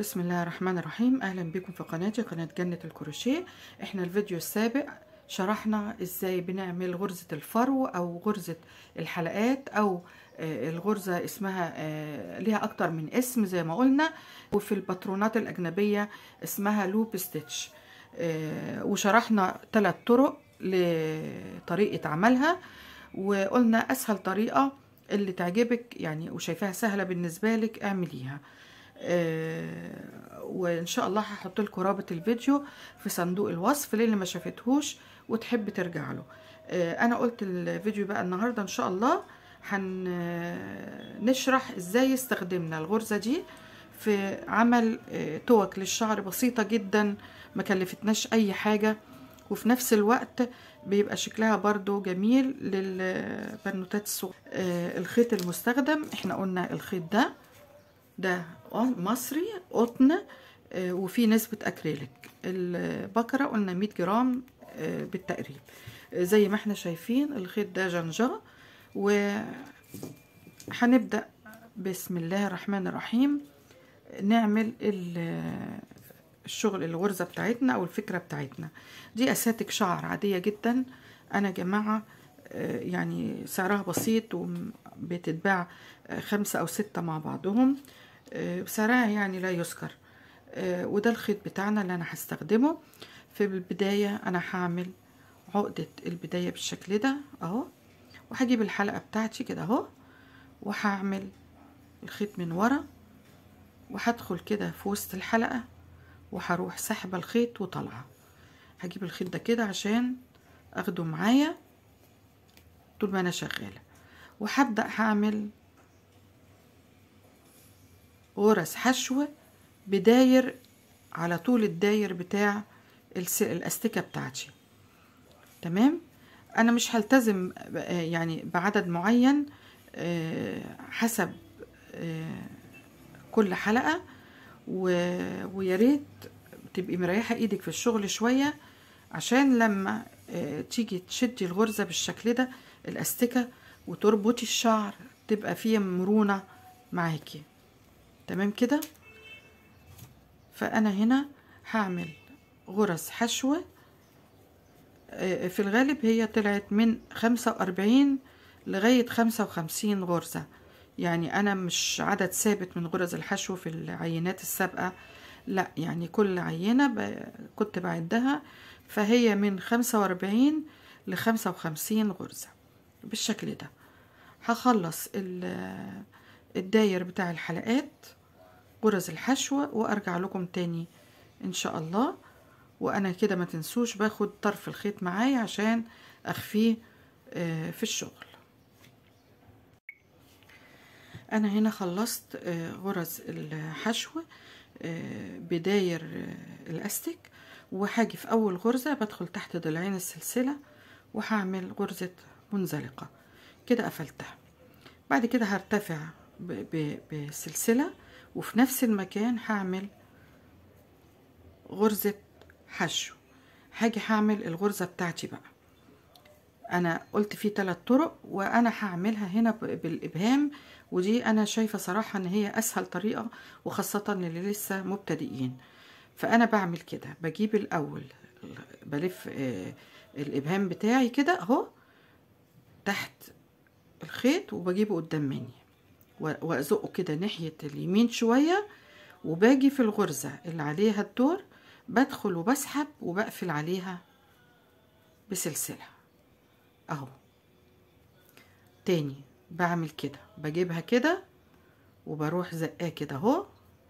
بسم الله الرحمن الرحيم. اهلا بكم في قناتي، قناة جنة الكروشيه. احنا الفيديو السابق شرحنا ازاي بنعمل غرزة الفرو او غرزة الحلقات او الغرزة اسمها ليها اكتر من اسم زي ما قلنا، وفي الباترونات الاجنبية اسمها لوب ستيتش. وشرحنا 3 طرق لطريقة عملها، وقلنا اسهل طريقة اللي تعجبك يعني وشايفاها سهلة بالنسبة لك اعمليها. وان شاء الله هحط لكم رابط الفيديو في صندوق الوصف للي ما شافتهوش وتحب ترجع له. انا قلت الفيديو بقى النهارده ان شاء الله هنشرح ازاي استخدمنا الغرزة دي في عمل توك للشعر بسيطة جدا، ما كلفتناش اي حاجة، وفي نفس الوقت بيبقى شكلها برضو جميل للبنوتات الصغيرة. الخيط المستخدم احنا قلنا الخيط ده مصري قطن، وفي نسبة أكريليك. البكرة قلنا 100 جرام بالتقريب. زي ما احنا شايفين الخيط ده جنجا، وهنبدأ بسم الله الرحمن الرحيم نعمل الشغل الغرزة بتاعتنا أو الفكرة بتاعتنا. دي أساتك شعر عادية جدا أنا جماعة، يعني سعرها بسيط وبتتباع 5 أو 6 مع بعضهم، سعرها يعني لا يذكر. وده الخيط بتاعنا اللي انا هستخدمه. في البداية انا هعمل عقدة البداية بالشكل ده اهو، وهجيب الحلقة بتاعتي كده اهو، وهعمل الخيط من ورا، وهدخل كده في وسط الحلقة، وهروح سحبة الخيط وطالعة. هجيب الخيط ده كده عشان اخده معايا طول ما انا شغالة، وهبدأ هعمل غرز حشو بداير على طول الداير بتاع الاستيكة بتاعتي. تمام، انا مش هلتزم يعني بعدد معين، حسب كل حلقة، ويا ريت تبقي مريحة ايدك في الشغل شوية عشان لما تيجي تشدي الغرزة بالشكل ده الاستيكة وتربطي الشعر تبقى فيه مرونة معاكي. تمام كده. فأنا هنا هعمل غرز حشوة، في الغالب هي طلعت من 45 لغاية 55 غرزة، يعني أنا مش عدد ثابت من غرز الحشو في العينات السابقة، لا يعني كل عينة كنت بعدها، فهي من 45 ل55 غرزة بالشكل ده. هخلص الداير بتاع الحلقات غرز الحشوة وارجع لكم تاني ان شاء الله. وانا كده ما تنسوش باخد طرف الخيط معايا عشان اخفيه في الشغل. انا هنا خلصت غرز الحشو بداير الاستيك، وهاجي في اول غرزة بدخل تحت ضلعين السلسلة وهعمل غرزة منزلقة كده قفلتها. بعد كده هرتفع بسلسلة، وفي نفس المكان هعمل غرزة حشو. هاجي هعمل الغرزة بتاعتي بقى. انا قلت في 3 طرق وانا هعملها هنا بالابهام، ودي انا شايفة صراحة ان هي اسهل طريقة، وخاصة اللي لسه مبتدئين. فانا بعمل كده، بجيب الاول بلف الابهام بتاعي كده اهو تحت الخيط، وبجيبه قدام مني وازقه كده ناحية اليمين شوية، وباجي في الغرزة اللي عليها الدور بدخل وبسحب وبقفل عليها بسلسلة اهو. تاني بعمل كده، بجيبها كده وبروح زقاه كده اهو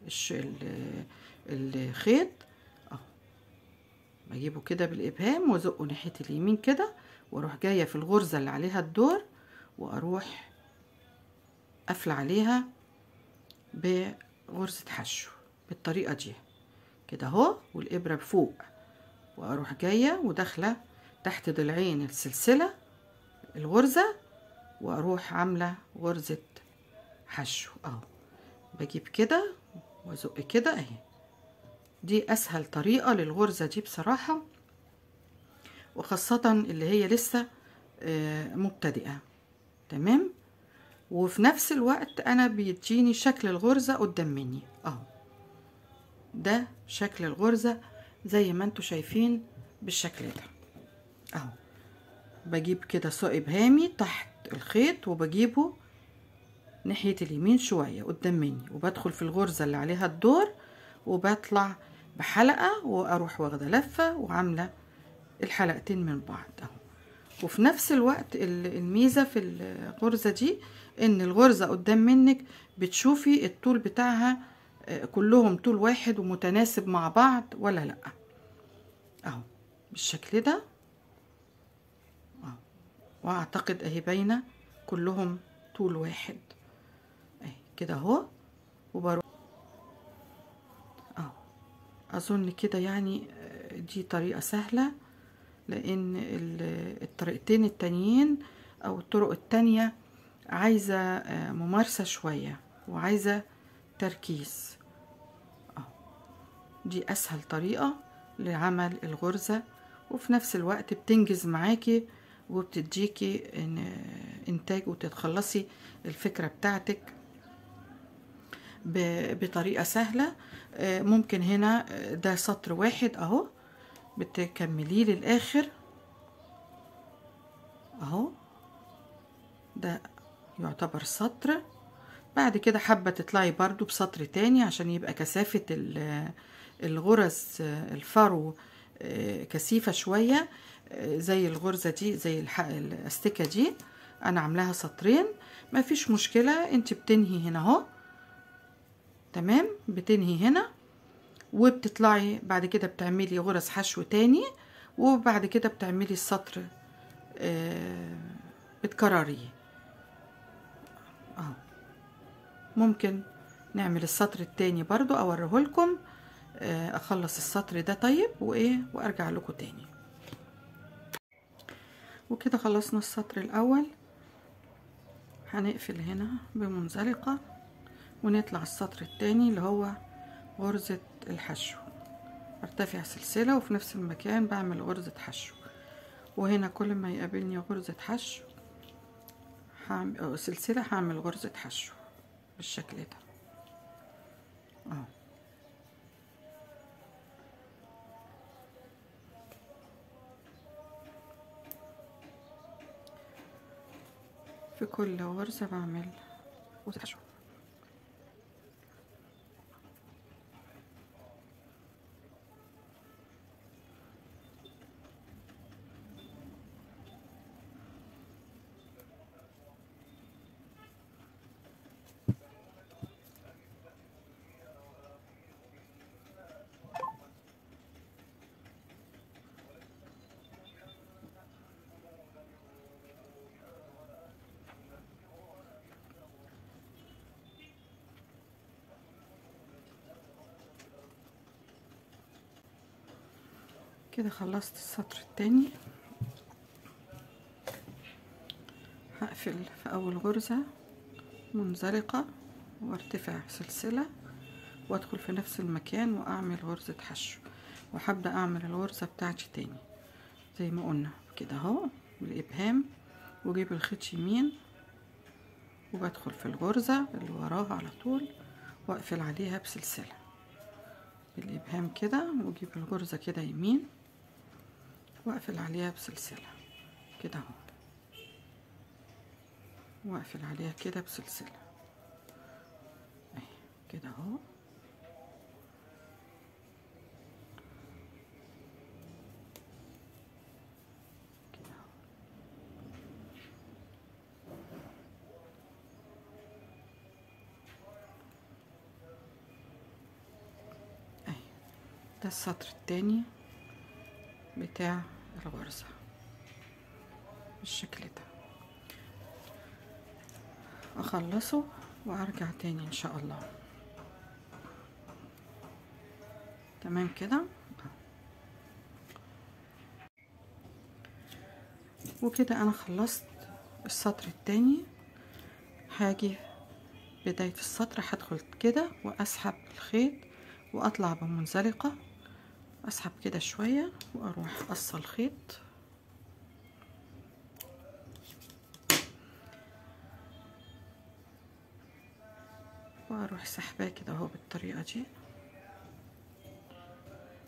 الخيط اهو، بجيبه كده بالابهام وازقه ناحية اليمين كده، واروح جاية في الغرزة اللي عليها الدور واروح قافلة عليها بغرزة حشو بالطريقة دي كده اهو، والابرة بفوق، واروح جاية وداخلة تحت ضلعين السلسلة الغرزة، واروح عاملة غرزة حشو اهو. بجيب كده وازق كده اهي. دي اسهل طريقة للغرزة دي بصراحة، وخاصة اللي هي لسه مبتدئة. تمام، وفي نفس الوقت انا بيديني شكل الغرزة قدام مني اهو. ده شكل الغرزة زي ما انتوا شايفين بالشكل ده اهو. بجيب كده ابهامي تحت الخيط وبجيبه ناحية اليمين شوية قدام مني، وبدخل في الغرزة اللي عليها الدور وبطلع بحلقة واروح واخدة لفة وعاملة الحلقتين من بعض اهو. وفي نفس الوقت الميزة في الغرزة دي ان الغرزة قدام منك بتشوفي الطول بتاعها كلهم طول واحد ومتناسب مع بعض ولا لا اهو بالشكل ده اهو. واعتقد اهي باينة كلهم طول واحد اهي كده اهو. وبروح اهو. اظن كده يعني دي طريقة سهلة، لان الطريقتين التانيين او الطرق التانية عايزة ممارسة شوية وعايزة تركيز اهو. دي اسهل طريقة لعمل الغرزة، وفي نفس الوقت بتنجز معاكي وبتديكي انتاج وتتخلصي الفكرة بتاعتك بطريقة سهلة. ممكن هنا ده سطر واحد اهو بتكمليه للاخر اهو، ده يعتبر سطر. بعد كده حابة تطلعي برضو بسطر تاني عشان يبقى كثافة الغرز الفرو كثيفة شوية زي الغرزة دي، زي الاستيكة دي انا عاملاها سطرين مفيش مشكلة. انت بتنهي هنا اهو تمام، بتنهي هنا وبتطلعي بعد كده بتعملي غرز حشو تاني، وبعد كده بتعملي السطر بتكرريه اهو. ممكن نعمل السطر التاني برضو اوريهولكم، اخلص السطر ده طيب وايه وارجع لكم تاني. وكده خلصنا السطر الاول، هنقفل هنا بمنزلقة ونطلع السطر التاني اللي هو غرزة الحشو. ارتفع سلسلة وفي نفس المكان بعمل غرزة حشو، وهنا كل ما يقابلني غرزة حشو سلسلة هعمل غرزة حشو بالشكل ده اهو. في كل غرزة بعمل غرزة حشو. كده خلصت السطر التاني، هقفل في اول غرزة منزلقة وارتفع سلسلة وادخل في نفس المكان واعمل غرزة حشو، وهبدأ اعمل الغرزة بتاعتي تاني زي ما قلنا كده اهو بالابهام، واجيب الخيط يمين وبدخل في الغرزة اللي وراها على طول واقفل عليها بسلسلة بالابهام كده، واجيب الغرزة كده يمين واقفل عليها بسلسلة كده اهو، واقفل عليها كده بسلسلة اهي كده اهو. ده السطر التاني بتاع الغرزة بالشكل ده، اخلصه وارجع تاني ان شاء الله. تمام كده. وكده انا خلصت السطر التاني. هاجي بداية السطر هدخل كده واسحب الخيط واطلع بمنزلقة، اسحب كده شوية واروح قصة الخيط واروح سحباه كده اهو بالطريقة دي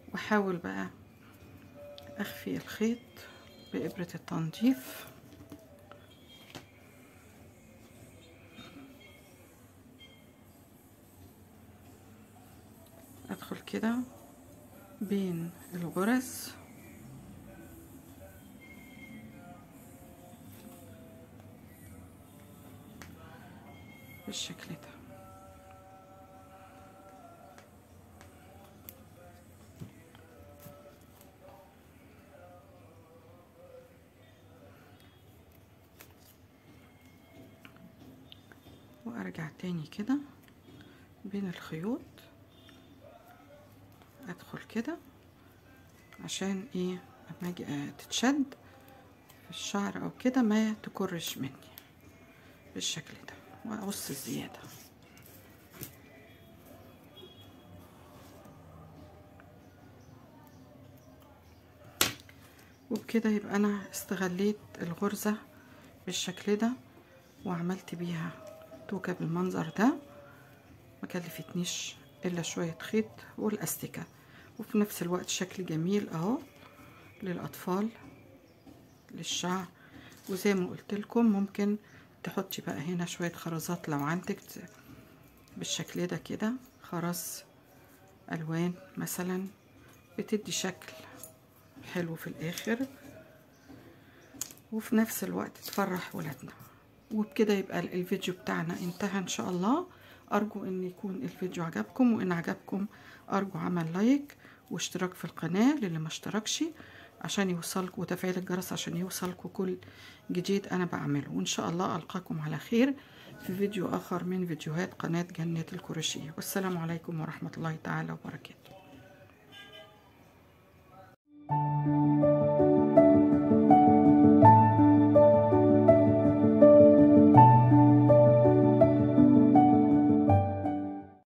واحاول بقى اخفي الخيط بإبرة التنظيف. ادخل كده بين الغرز بالشكل ده. وارجع تاني كده بين الخيوط، ادخل كده عشان ايه لما اجي تتشد في الشعر او كده ما تكرش مني بالشكل ده، واقص الزيادة. وبكده يبقى انا استغليت الغرزة بالشكل ده وعملت بيها توكة بالمنظر ده، ما كلفتنيش الا شوية خيط والاستيكة، وفي نفس الوقت شكل جميل اهو للاطفال للشعر. وزي ما قلت لكم ممكن تحطي بقى هنا شوية خرزات لو عندك بالشكل ده كده، خرز الوان مثلا بتدي شكل حلو في الاخر، وفي نفس الوقت تفرح ولادنا. وبكده يبقى الفيديو بتاعنا انتهى ان شاء الله. ارجو ان يكون الفيديو عجبكم، وان عجبكم ارجو عمل لايك واشتراك في القناة للي ما اشتركش عشان يوصلكم، وتفعيل الجرس عشان يوصلكم كل جديد انا بعمله. وان شاء الله القاكم على خير في فيديو اخر من فيديوهات قناة جنات الكروشيه. والسلام عليكم ورحمة الله تعالى وبركاته.